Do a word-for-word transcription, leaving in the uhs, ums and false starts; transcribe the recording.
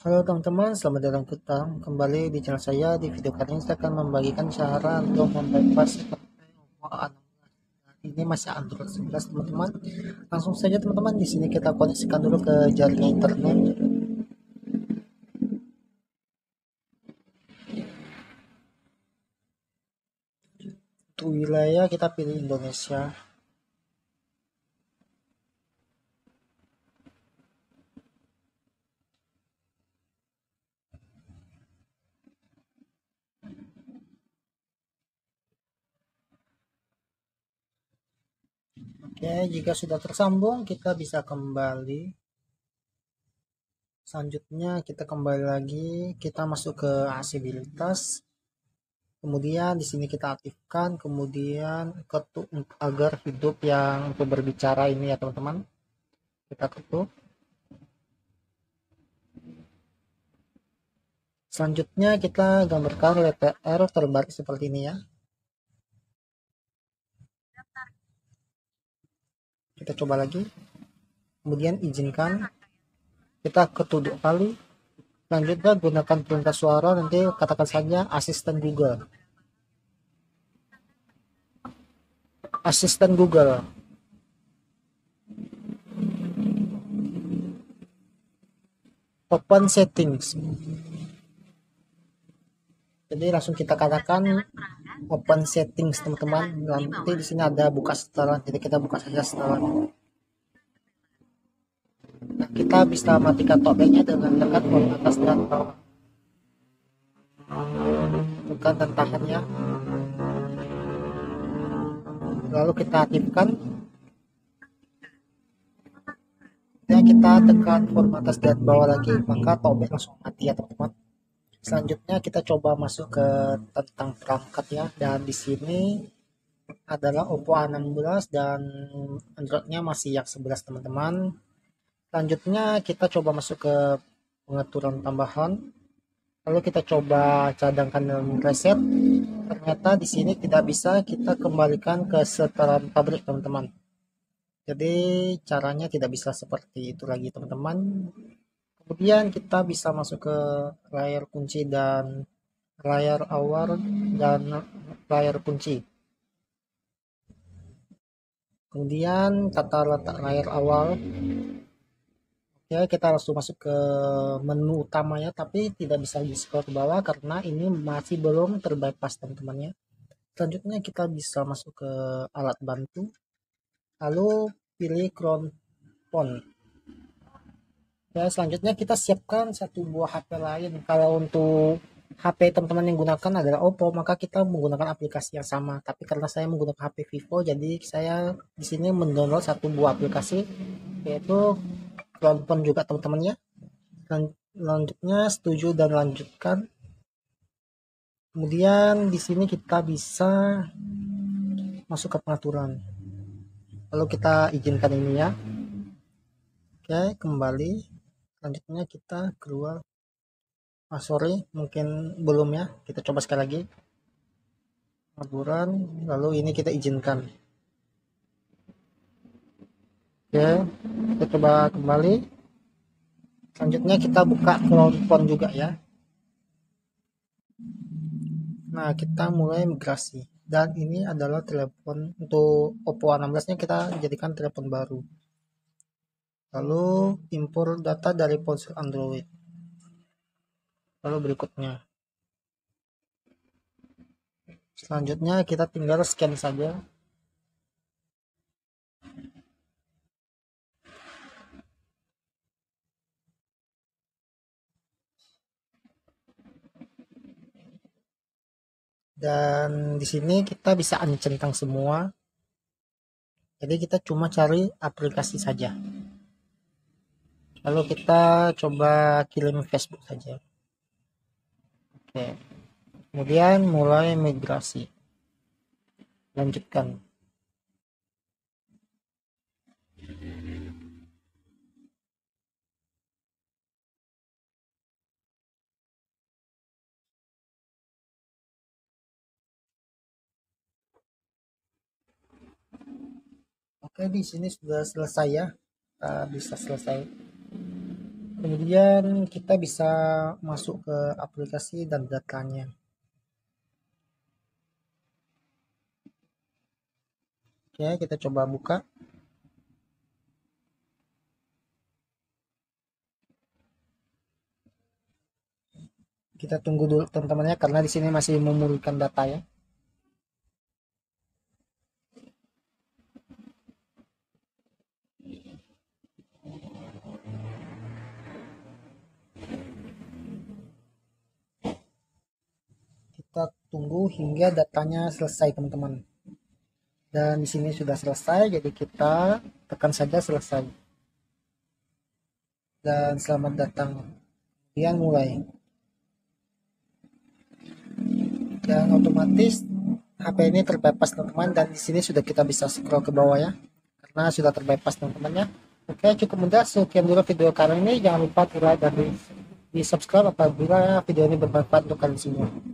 Halo teman-teman, selamat datang datang kembali di channel saya. Di video kali ini saya akan membagikan cara untuk membypass ini masih Android sebelas teman-teman. Langsung saja teman-teman, di sini kita koneksikan dulu ke jaringan internet. Untuk wilayah kita pilih Indonesia. Oke, jika sudah tersambung kita bisa kembali. Selanjutnya kita kembali lagi, kita masuk ke aksesibilitas. Kemudian di sini kita aktifkan, kemudian ketuk agar hidup yang untuk berbicara ini ya teman-teman. Kita ketuk. Selanjutnya kita gambarkan letter R terbaik seperti ini ya. Kita coba lagi. Kemudian izinkan. Kita ketuk dua kali. Selanjutnya gunakan perintah suara, nanti katakan saja asisten Google. Asisten Google. Open settings. Jadi langsung kita katakan open settings teman-teman. Nanti di sini ada buka setelan. Jadi kita buka saja setelan. Nah, kita bisa matikan talkbacknya dengan tekan tombol atas dan bawah. Tekan dan tahan ya. Lalu kita aktifkan. Dan kita tekan format atas dan bawah lagi, maka talkback langsung mati ya teman-teman. Selanjutnya kita coba masuk ke tentang perangkat ya, dan di sini adalah Oppo A enam belas dan Androidnya masih yang sebelas teman-teman. Selanjutnya kita coba masuk ke pengaturan tambahan, lalu kita coba cadangkan dalam reset. Ternyata di sini tidak bisa, kita kembalikan ke setelan pabrik teman-teman. Jadi caranya tidak bisa seperti itu lagi teman-teman. Kemudian kita bisa masuk ke layar kunci dan layar awal dan layar kunci. Kemudian tata letak layar awal. Oke, kita langsung masuk ke menu utamanya, tapi tidak bisa di scroll ke bawah karena ini masih belum terbypass teman-temannya. Selanjutnya kita bisa masuk ke alat bantu, lalu pilih crown phone. Ya, selanjutnya kita siapkan satu buah H P lain. Kalau untuk H P teman-teman yang gunakan adalah Oppo, maka kita menggunakan aplikasi yang sama. Tapi karena saya menggunakan H P Vivo, jadi saya di sini mendownload satu buah aplikasi, yaitu Cloudphone juga teman-temannya. Selanjutnya setuju dan lanjutkan. Kemudian di sini kita bisa masuk ke pengaturan. Lalu kita izinkan ini ya. Oke, kembali. Selanjutnya kita keluar. Ah, sorry, mungkin belum ya. Kita coba sekali lagi. Pengaturan, lalu ini kita izinkan. Oke, kita coba kembali. Selanjutnya kita buka Cloudphone juga ya. Nah, kita mulai migrasi. Dan ini adalah telepon untuk Oppo A enam belas nya kita jadikan telepon baru. Lalu impor data dari ponsel Android. Lalu berikutnya. Selanjutnya kita tinggal scan saja. Dan di sini kita bisa uncentang semua. Jadi kita cuma cari aplikasi saja. Lalu kita coba kirim Facebook saja. Oke. Kemudian mulai migrasi. Lanjutkan. Oke, di sini sudah selesai ya. Kita bisa selesai. Kemudian kita bisa masuk ke aplikasi dan datanya. Oke, kita coba buka. Kita tunggu dulu teman-teman ya, karena di sini masih memulihkan data ya. Kita tunggu hingga datanya selesai teman-teman. Dan di sini sudah selesai, jadi kita tekan saja selesai. Dan selamat datang. Kemudian mulai. Dan otomatis H P ini terbypass teman-teman, dan di sini sudah kita bisa scroll ke bawah ya. Karena sudah terbypass teman-teman ya. Oke, cukup mudah. Sekian dulu video kali ini. Jangan lupa like dan di subscribe apabila video ini bermanfaat untuk kalian semua.